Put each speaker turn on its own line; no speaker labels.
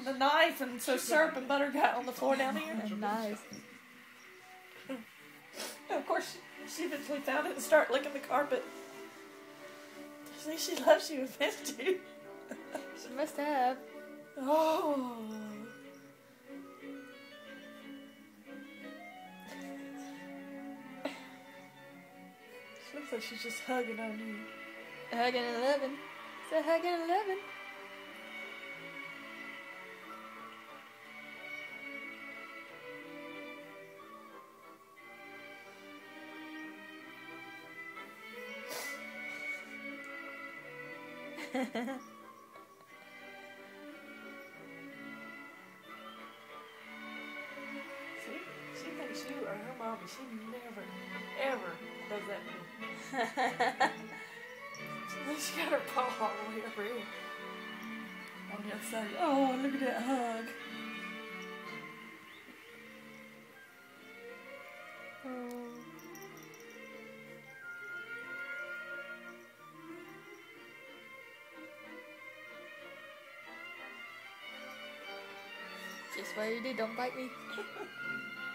the knife, and so syrup and butter got on the floor down here.
Nice.
Of course, she eventually found it and started licking the carpet. I think she loves you, missed you.
She must have.
Oh. She looks like she's just hugging on you.
Hugging and loving. It's a hugging and loving.
See? She thinks you are her mommy. She never, ever does that to me. She got her paw all the way over here. On the other side. Oh, look at that hug.
Oh. Just what you did, don't bite me.